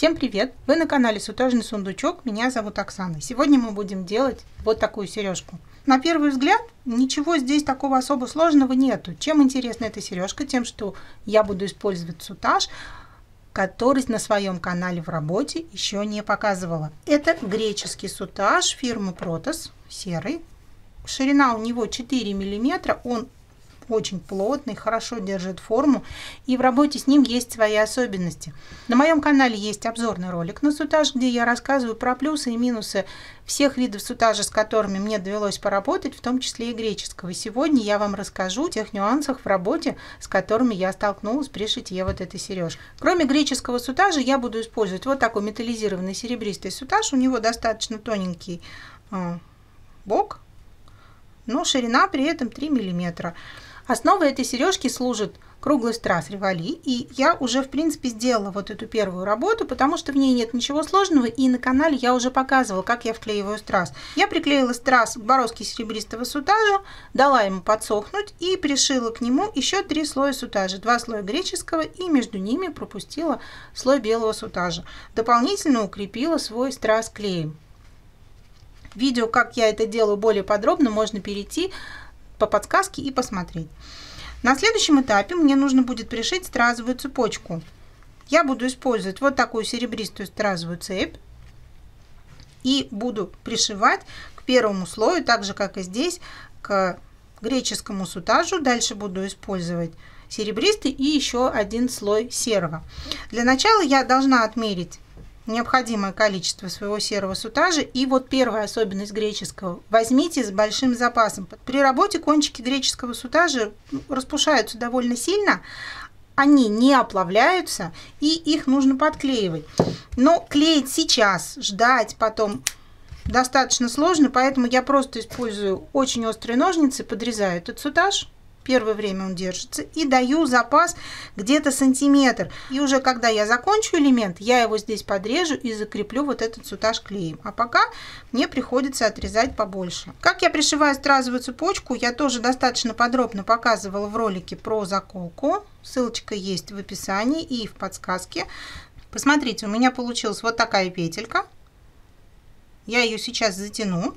Всем привет! Вы на канале Сутажный сундучок, меня зовут Оксана. Сегодня мы будем делать вот такую сережку. На первый взгляд ничего здесь такого особо сложного нету. Чем интересна эта сережка? Тем, что я буду использовать сутаж, который на своем канале в работе еще не показывала. Это греческий сутаж фирмы Protos, серый. Ширина у него 4 мм, он очень плотный, хорошо держит форму, и в работе с ним есть свои особенности. На моем канале есть обзорный ролик на сутаж, где я рассказываю про плюсы и минусы всех видов сутажа, с которыми мне довелось поработать, в том числе и греческого. И сегодня я вам расскажу о тех нюансах в работе, с которыми я столкнулась при шитье вот этой сережки. Кроме греческого сутажа я буду использовать вот такой металлизированный серебристый сутаж. У него достаточно тоненький бок, но ширина при этом 3 мм. Основой этой сережки служит круглый страз Ревали, и я уже в принципе сделала вот эту первую работу, потому что в ней нет ничего сложного, и на канале я уже показывала, как я вклеиваю страз. Я приклеила страз к бороздке серебристого сутажа, дала ему подсохнуть и пришила к нему еще 3 слоя сутажа, 2 слоя греческого, и между ними пропустила слой белого сутажа. Дополнительно укрепила свой страз клеем. Видео, как я это делаю более подробно, можно перейти по подсказке и посмотреть. На следующем этапе мне нужно будет пришить стразовую цепочку. Я буду использовать вот такую серебристую стразовую цепь и буду пришивать к первому слою, так же как и здесь, к греческому сутажу. Дальше буду использовать серебристый и еще один слой серого. Для начала я должна отмерить необходимое количество своего серого сутажа. И вот первая особенность греческого: возьмите с большим запасом. При работе кончики греческого сутажа распушаются довольно сильно, они не оплавляются, и их нужно подклеивать. Но клеить сейчас, ждать потом достаточно сложно, поэтому я просто использую очень острые ножницы, подрезаю этот сутаж. Первое время он держится, и даю запас где-то сантиметр. И уже когда я закончу элемент, я его здесь подрежу и закреплю вот этот сутаж клеем. А пока мне приходится отрезать побольше. Как я пришиваю стразовую цепочку, я тоже достаточно подробно показывала в ролике про заколку. Ссылочка есть в описании и в подсказке. Посмотрите, у меня получилась вот такая петелька. Я ее сейчас затяну,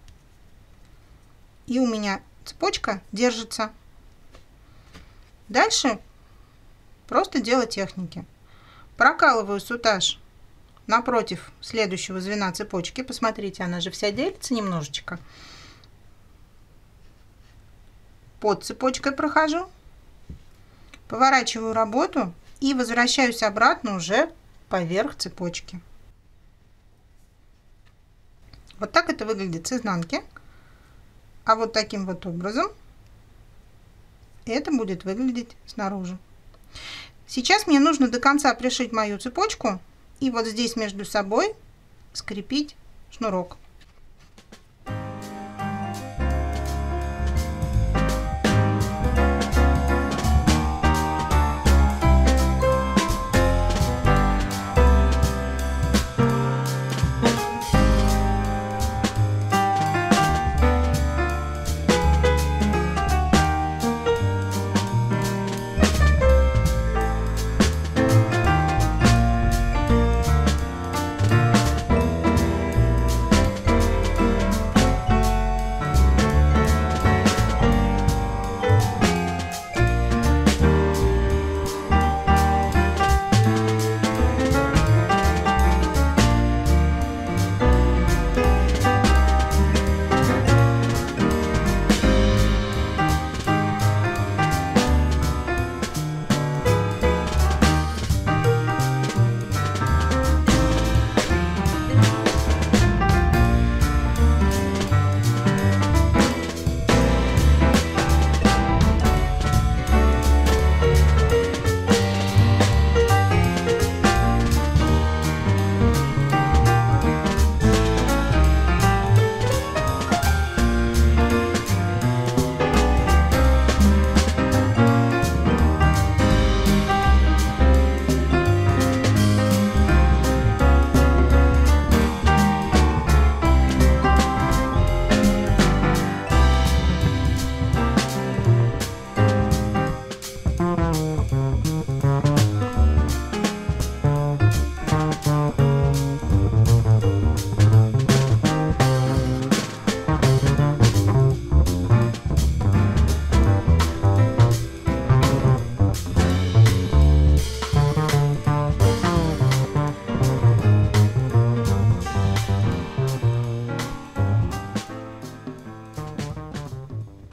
и у меня цепочка держится. Дальше просто дело техники. Прокалываю сутаж напротив следующего звена цепочки. Посмотрите, она же вся делится немножечко. Под цепочкой прохожу, поворачиваю работу и возвращаюсь обратно уже поверх цепочки. Вот так это выглядит с изнанки. А вот таким вот образом это будет выглядеть снаружи. Сейчас мне нужно до конца пришить мою цепочку и вот здесь между собой скрепить шнурок.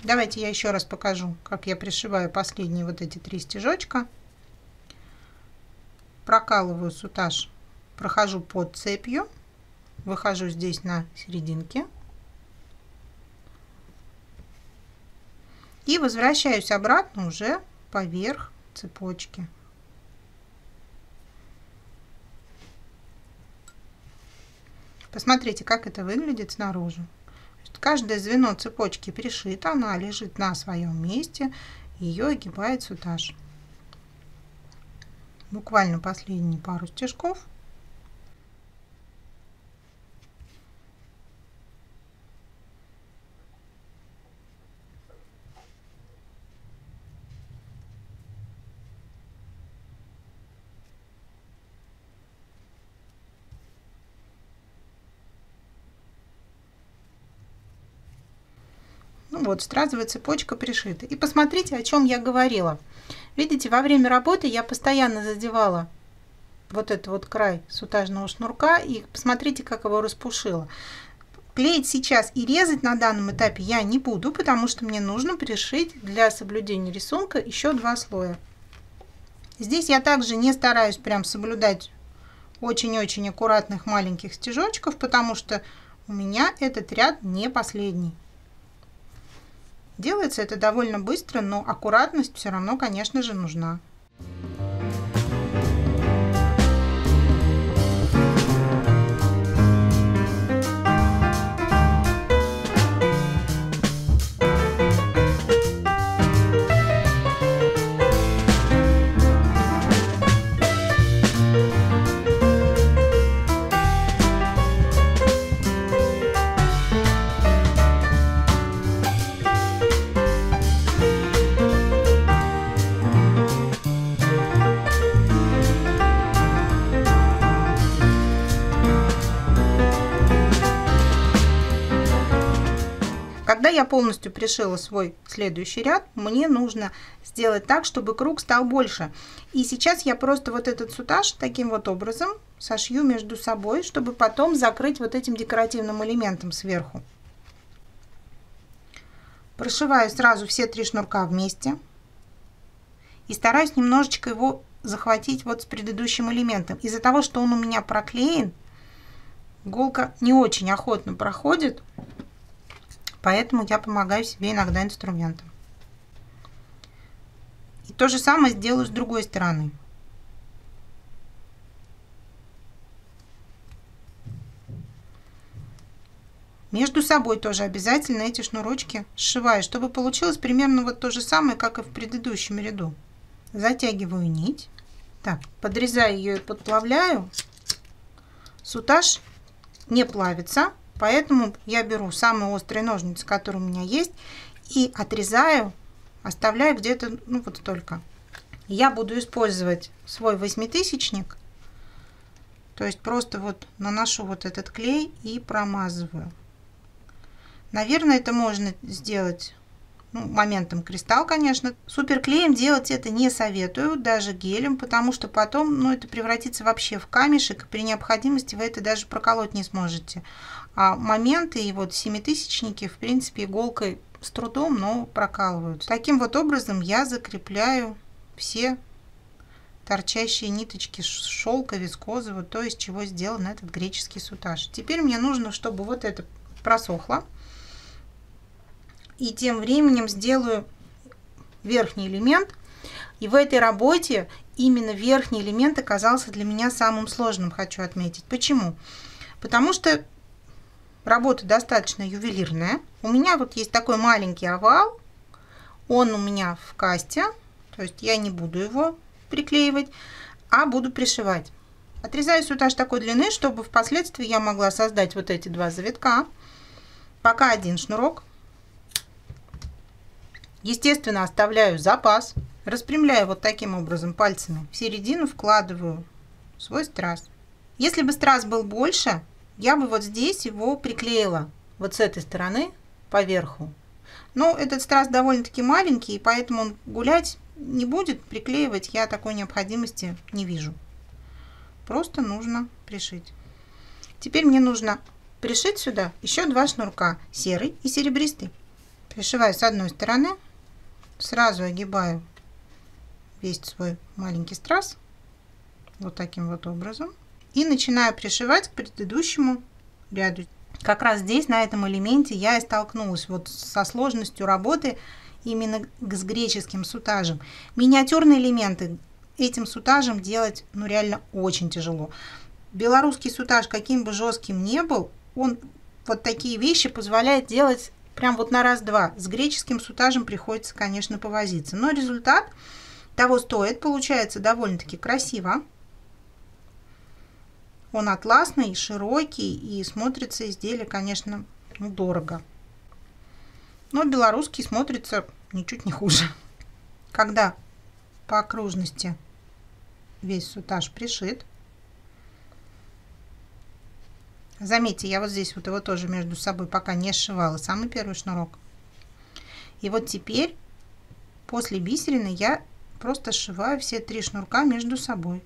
Давайте я еще раз покажу, как я пришиваю последние вот эти 3 стежочка. Прокалываю сутаж, прохожу под цепью, выхожу здесь на серединке и возвращаюсь обратно уже поверх цепочки. Посмотрите, как это выглядит снаружи. Каждое звено цепочки пришито, она лежит на своем месте, ее огибает сутаж. Буквально последние пару стежков. Ну вот, стразовая цепочка пришита. И посмотрите, о чем я говорила. Видите, во время работы я постоянно задевала вот этот вот край сутажного шнурка, и посмотрите, как его распушило. Клеить сейчас и резать на данном этапе я не буду, потому что мне нужно пришить для соблюдения рисунка еще 2 слоя. Здесь я также не стараюсь прям соблюдать очень-очень аккуратных маленьких стежочков, потому что у меня этот ряд не последний. Делается это довольно быстро, но аккуратность все равно, конечно же, нужна. Когда я полностью пришила свой следующий ряд, мне нужно сделать так, чтобы круг стал больше. И сейчас я просто вот этот сутаж таким вот образом сошью между собой, чтобы потом закрыть вот этим декоративным элементом сверху. Прошиваю сразу все 3 шнурка вместе и стараюсь немножечко его захватить вот с предыдущим элементом. Из-за того, что он у меня проклеен, иголка не очень охотно проходит. Поэтому я помогаю себе иногда инструментом. И то же самое сделаю с другой стороны. Между собой тоже обязательно эти шнурочки сшиваю, чтобы получилось примерно вот то же самое, как и в предыдущем ряду. Затягиваю нить. Так, подрезаю ее и подплавляю. Сутаж не плавится. Поэтому я беру самые острые ножницы, которые у меня есть, и отрезаю, оставляю где-то, ну вот столько. Я буду использовать свой 8-тысячник, то есть просто вот наношу вот этот клей и промазываю. Наверное, это можно сделать моментом кристалл, конечно. Суперклеем делать это не советую, даже гелем, потому что потом, это превратится вообще в камешек, и при необходимости вы это даже проколоть не сможете. А моменты и вот 7-тысячники, в принципе, иголкой с трудом, но прокалываются. Таким вот образом я закрепляю все торчащие ниточки шелка, вискозы, вот то, из чего сделан этот греческий сутаж. Теперь мне нужно, чтобы вот это просохло. И тем временем сделаю верхний элемент. И в этой работе именно верхний элемент оказался для меня самым сложным, хочу отметить. Почему? Потому что работа достаточно ювелирная. У меня вот есть такой маленький овал. Он у меня в касте. То есть я не буду его приклеивать, а буду пришивать. Отрезаю сутаж такой длины, чтобы впоследствии я могла создать вот эти 2 завитка. Пока один шнурок. Естественно, оставляю запас. Распрямляю вот таким образом пальцами. В середину вкладываю свой страз. Если бы страз был больше, я бы вот здесь его приклеила вот с этой стороны поверху. Но этот страз довольно-таки маленький, и поэтому он гулять не будет. Приклеивать я такой необходимости не вижу. Просто нужно пришить. Теперь мне нужно пришить сюда еще 2 шнурка, серый и серебристый. Пришиваю с одной стороны, сразу огибаю весь свой маленький страз вот таким вот образом и начинаю пришивать к предыдущему ряду. Как раз здесь, на этом элементе, я и столкнулась вот со сложностью работы именно с греческим сутажем. Миниатюрные элементы этим сутажем делать, ну, реально очень тяжело. Белорусский сутаж, каким бы жестким ни был, он вот такие вещи позволяет делать прям вот на раз-два. С греческим сутажем приходится, конечно, повозиться. Но результат того стоит. Получается довольно-таки красиво. Он атласный, широкий и смотрится изделие, конечно, ну, дорого. Но белорусский смотрится ничуть не хуже. Когда по окружности весь сутаж пришит. Заметьте, я вот здесь вот его тоже между собой пока не сшивала, самый первый шнурок. И вот теперь после бисерины я просто сшиваю все 3 шнурка между собой.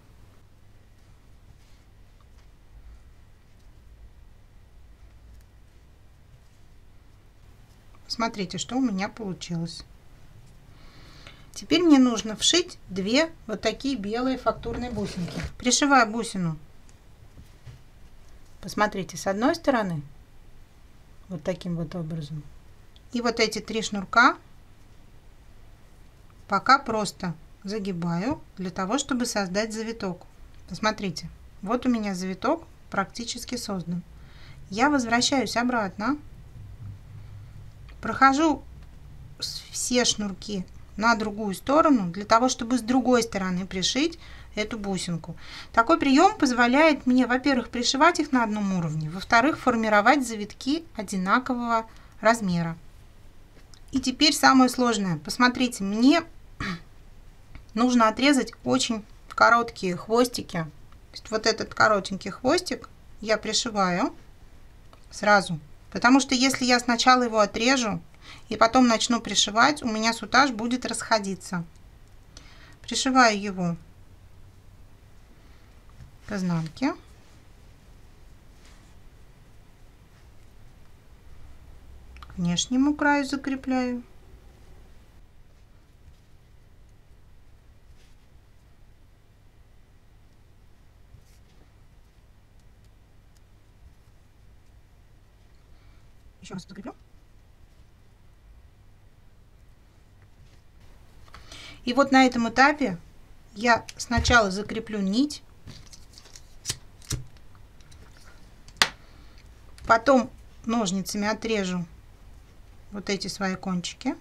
Смотрите, что у меня получилось. Теперь мне нужно вшить 2 вот такие белые фактурные бусинки. Пришиваю бусину. Посмотрите, с одной стороны, вот таким вот образом. И вот эти 3 шнурка пока просто загибаю для того, чтобы создать завиток. Посмотрите, вот у меня завиток практически создан. Я возвращаюсь обратно, прохожу все шнурки на другую сторону для того, чтобы с другой стороны пришить эту бусинку. Такой прием позволяет мне, во-первых, пришивать их на одном уровне, во-вторых, формировать завитки одинакового размера. И теперь самое сложное. Посмотрите, мне нужно отрезать очень короткие хвостики. То есть вот этот коротенький хвостик я пришиваю сразу, потому что если я сначала его отрежу и потом начну пришивать, у меня сутаж будет расходиться. Пришиваю его к изнанке. К внешнему краю закрепляю. Еще раз закреплю. И вот на этом этапе я сначала закреплю нить, потом ножницами отрежу вот эти свои кончики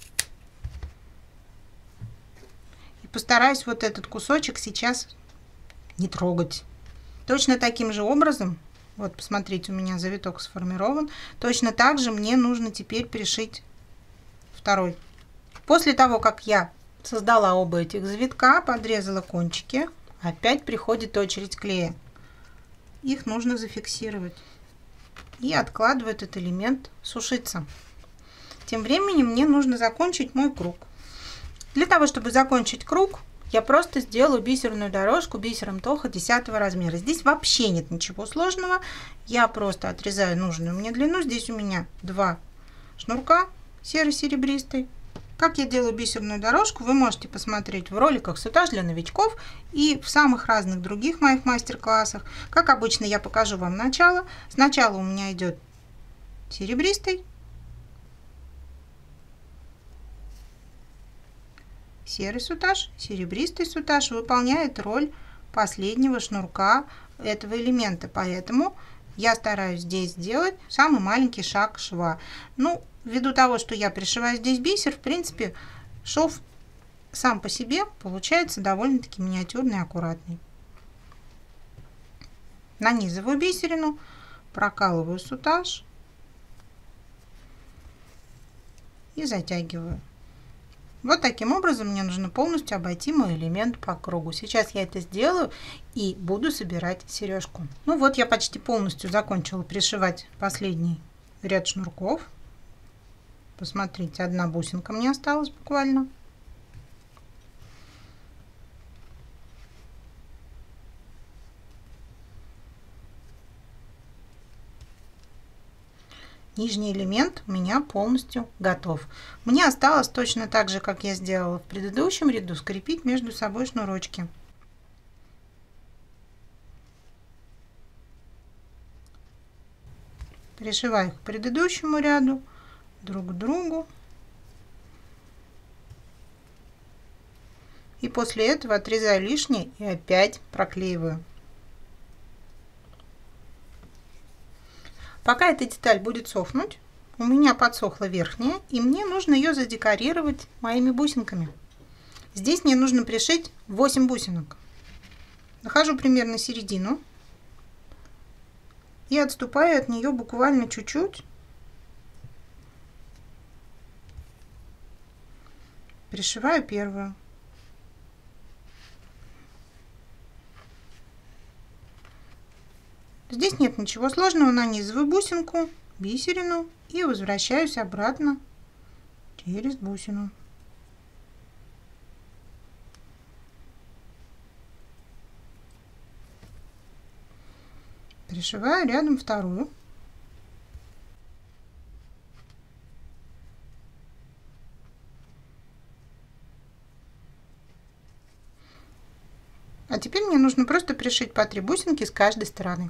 и постараюсь вот этот кусочек сейчас не трогать. Точно таким же образом, вот посмотрите, у меня завиток сформирован, точно так же мне нужно теперь пришить второй. После того, как я создала оба этих завитка, подрезала кончики, опять приходит очередь клея. Их нужно зафиксировать. И откладываю этот элемент сушиться. Тем временем мне нужно закончить мой круг. Для того, чтобы закончить круг, я просто сделаю бисерную дорожку бисером Тоха 10 размера. Здесь вообще нет ничего сложного. Я просто отрезаю нужную мне длину. Здесь у меня 2 шнурка серо-серебристый. Как я делаю бисерную дорожку, вы можете посмотреть в роликах «Сутаж для новичков» и в самых разных других моих мастер-классах. Как обычно, я покажу вам начало. Сначала у меня идет серебристый, серый сутаж, серебристый сутаж выполняет роль последнего шнурка этого элемента. Поэтому я стараюсь здесь сделать самый маленький шаг шва. Ну, ввиду того, что я пришиваю здесь бисер, в принципе, шов сам по себе получается довольно-таки миниатюрный и аккуратный. Нанизываю бисерину, прокалываю сутаж и затягиваю. Вот таким образом мне нужно полностью обойти мой элемент по кругу. Сейчас я это сделаю и буду собирать сережку. Ну вот, я почти полностью закончила пришивать последний ряд шнурков. Посмотрите, одна бусинка мне осталась буквально. Нижний элемент у меня полностью готов. Мне осталось точно так же, как я сделала в предыдущем ряду, скрепить между собой шнурочки. Пришиваю их к предыдущему ряду, друг к другу. И после этого отрезаю лишнее и опять проклеиваю. Пока эта деталь будет сохнуть, у меня подсохла верхняя, и мне нужно ее задекорировать моими бусинками. Здесь мне нужно пришить 8 бусинок. Нахожу примерно середину и отступаю от нее буквально чуть-чуть. Пришиваю первую. Здесь нет ничего сложного, нанизываю бусинку, бисерину и возвращаюсь обратно через бусину. Пришиваю рядом вторую. А теперь мне нужно просто пришить по 3 бусинки с каждой стороны.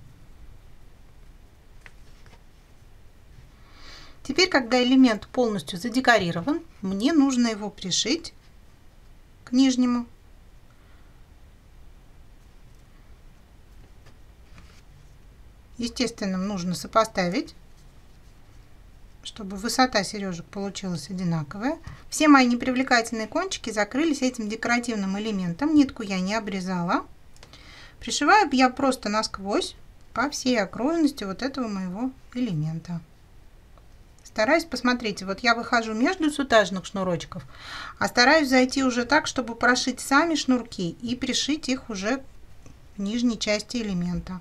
Теперь, когда элемент полностью задекорирован, мне нужно его пришить к нижнему. Естественно, нужно сопоставить, чтобы высота сережек получилась одинаковая. Все мои непривлекательные кончики закрылись этим декоративным элементом. Нитку я не обрезала. Пришиваю я просто насквозь по всей окружности вот этого моего элемента. Стараюсь, посмотрите, вот я выхожу между сутажных шнурочков, а стараюсь зайти уже так, чтобы прошить сами шнурки и пришить их уже в нижней части элемента.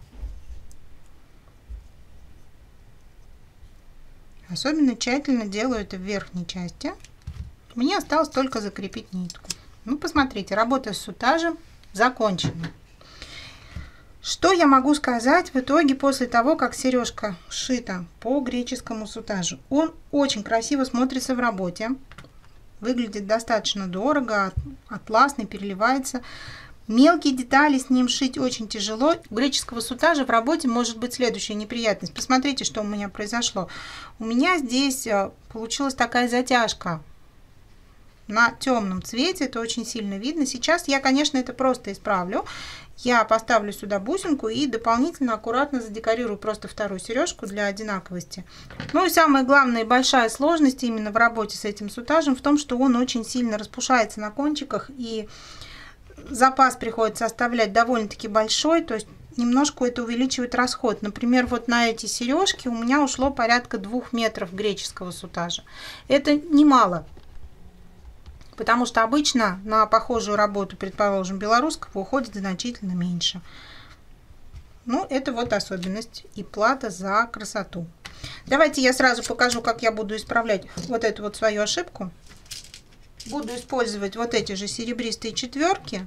Особенно тщательно делаю это в верхней части. Мне осталось только закрепить нитку. Ну, посмотрите, работа с сутажем закончена. Что я могу сказать в итоге после того, как сережка сшита по греческому сутажу? Он очень красиво смотрится в работе. Выглядит достаточно дорого, атласный, переливается. Мелкие детали с ним шить очень тяжело. У греческого сутажа в работе может быть следующая неприятность. Посмотрите, что у меня произошло. У меня здесь получилась такая затяжка на темном цвете. Это очень сильно видно. Сейчас я, конечно, это просто исправлю. Я поставлю сюда бусинку и дополнительно аккуратно задекорирую просто вторую сережку для одинаковости. Ну и самая главная и большая сложность именно в работе с этим сутажем в том, что он очень сильно распушается на кончиках, и запас приходится оставлять довольно-таки большой, то есть немножко это увеличивает расход. Например, вот на эти сережки у меня ушло порядка 2 метров греческого сутажа. Это немало. Потому что обычно на похожую работу, предположим, белорусского, уходит значительно меньше. Ну, это вот особенность и плата за красоту. Давайте я сразу покажу, как я буду исправлять вот эту вот свою ошибку. Буду использовать вот эти же серебристые четверки.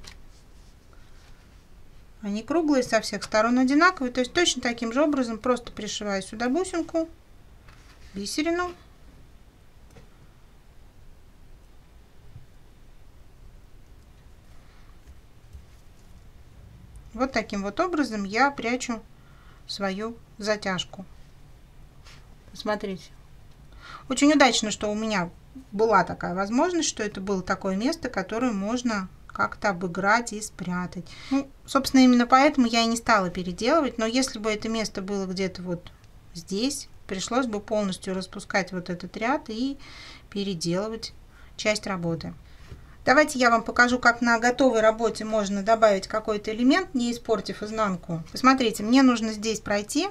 Они круглые, со всех сторон одинаковые. То есть точно таким же образом просто пришиваю сюда бусинку, бисерину. Вот таким вот образом я прячу свою затяжку. Смотрите. Очень удачно, что у меня была такая возможность, что это было такое место, которое можно как-то обыграть и спрятать. Ну, собственно, именно поэтому я и не стала переделывать. Но если бы это место было где-то вот здесь, пришлось бы полностью распускать вот этот ряд и переделывать часть работы. Давайте я вам покажу, как на готовой работе можно добавить какой-то элемент, не испортив изнанку. Посмотрите, мне нужно здесь пройти,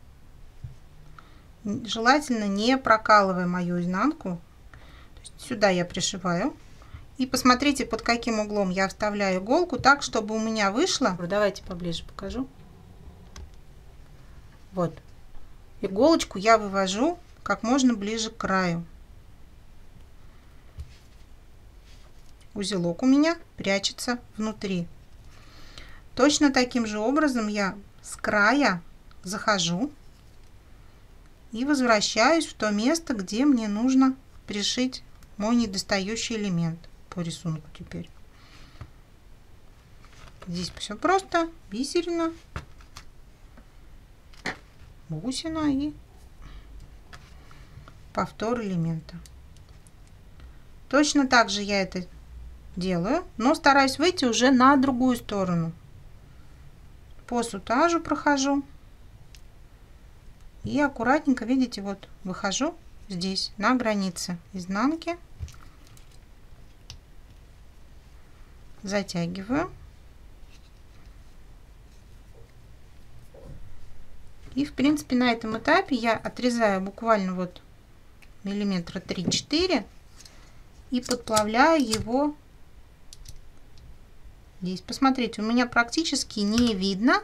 желательно не прокалывая мою изнанку. То есть сюда я пришиваю. И посмотрите, под каким углом я вставляю иголку, так, чтобы у меня вышло. Давайте поближе покажу. Вот. Иголочку я вывожу как можно ближе к краю. Узелок у меня прячется внутри. Точно таким же образом я с края захожу и возвращаюсь в то место, где мне нужно пришить мой недостающий элемент по рисунку теперь. Здесь все просто, бисерина, бусина и повтор элемента. Точно так же я это делаю, но стараюсь выйти уже на другую сторону. По сутажу прохожу и аккуратненько, видите, вот выхожу здесь на границе изнанки, затягиваю и в принципе на этом этапе я отрезаю буквально вот миллиметра 3-4 и подплавляю его здесь. Посмотрите, у меня практически не видно.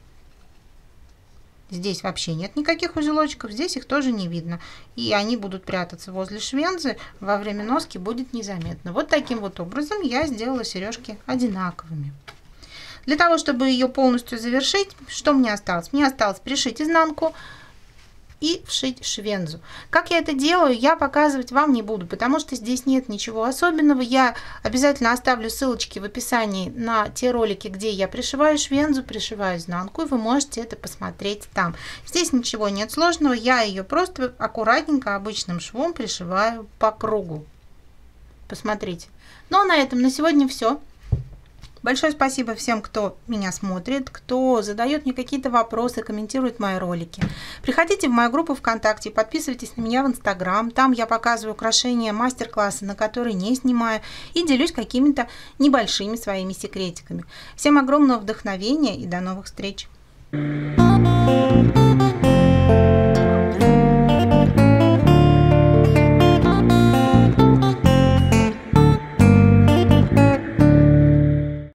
Здесь вообще нет никаких узелочков, здесь их тоже не видно. И они будут прятаться возле швензы, во время носки будет незаметно. Вот таким вот образом я сделала сережки одинаковыми. Для того, чтобы ее полностью завершить, что мне осталось? Мне осталось пришить изнанку и вшить швензу. Как я это делаю, я показывать вам не буду, потому что здесь нет ничего особенного. Я обязательно оставлю ссылочки в описании на те ролики, где я пришиваю швензу, пришиваю изнанку, и вы можете это посмотреть там. Здесь ничего нет сложного, я ее просто аккуратненько обычным швом пришиваю по кругу. Посмотрите. Ну а на этом на сегодня все. Большое спасибо всем, кто меня смотрит, кто задает мне какие-то вопросы, комментирует мои ролики. Приходите в мою группу ВКонтакте, подписывайтесь на меня в Инстаграм. Там я показываю украшения, мастер-классы, на которые не снимаю, и делюсь какими-то небольшими своими секретиками. Всем огромного вдохновения и до новых встреч!